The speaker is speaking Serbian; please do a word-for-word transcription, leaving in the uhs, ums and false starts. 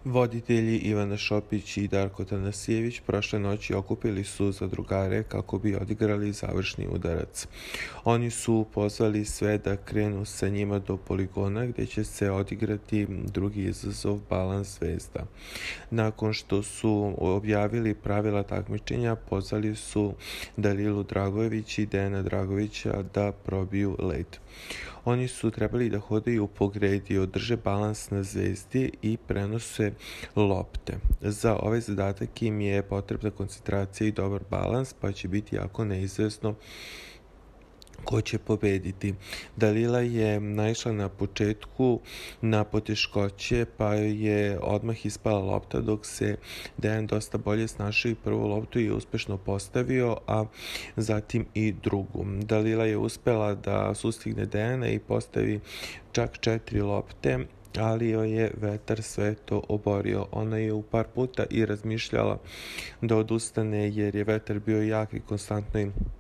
Voditelji Ivana Šopić i Darko Tanasijević prošle noći okupili su zadrugare kako bi odigrali završni udarac. Oni su pozvali sve da krenu sa njima do poligona gdje će se odigrati drugi izazov Balans zvezda. Nakon što su objavili pravila takmičenja, pozvali su Dalilu Dragojević i Dejana Dragovića da probiju led. Oni su trebali da hodaju po gredi, održe balans na zvezdi i prenose lopte. Za ovaj zadatak im je potrebna koncentracija i dobar balans, pa će biti jako neizvesno ko će pobediti. Dalila je naišla na početku na poteškoće, pa je odmah ispala lopta, dok se Dejan dosta bolje snašao i prvu loptu je uspešno postavio, a zatim i drugu. Dalila je uspela da sustigne Dejana i postavi čak četiri lopte, ali joj je vetar sve to oborio. Ona je u par puta i razmišljala da odustane jer je vetar bio jak i konstantno im